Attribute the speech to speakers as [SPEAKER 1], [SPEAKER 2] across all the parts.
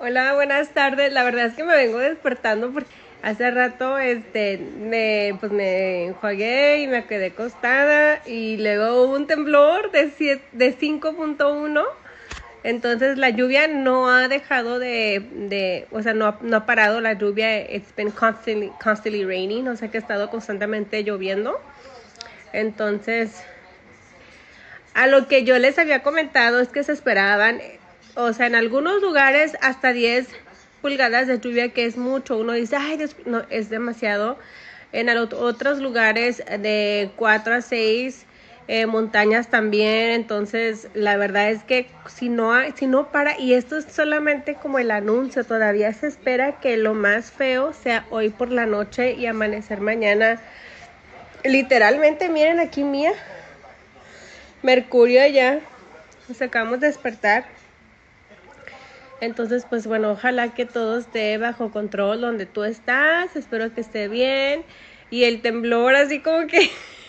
[SPEAKER 1] Hola, buenas tardes. La verdad es que me vengo despertando porque hace rato me enjuagué y me quedé acostada y luego hubo un temblor de 5.1. Entonces la lluvia no ha dejado o sea, no ha parado la lluvia. It's been constantly raining, o sea que ha estado constantemente lloviendo. Entonces, a lo que yo les había comentado es que se esperaban, o sea, en algunos lugares hasta 10 pulgadas de lluvia, que es mucho. Uno dice, ay, no, es demasiado. En otros lugares de 4 a 6, montañas también. Entonces, la verdad es que si no para, y esto es solamente como el anuncio, todavía se espera que lo más feo sea hoy por la noche y amanecer mañana. Literalmente, miren aquí mía. Mercurio ya, nos acabamos de despertar. Entonces, pues bueno, ojalá que todo esté bajo control donde tú estás. Espero que esté bien. Y el temblor así como que,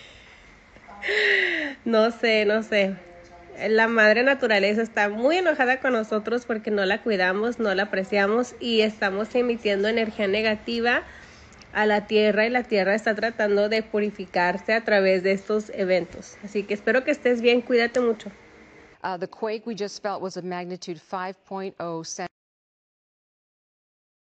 [SPEAKER 1] no sé. La madre naturaleza está muy enojada con nosotros porque no la cuidamos, no la apreciamos y estamos emitiendo energía negativa a la tierra, y la tierra está tratando de purificarse a través de estos eventos. Así que espero que estés bien, cuídate mucho.
[SPEAKER 2] The quake we just felt was a magnitude 5.0.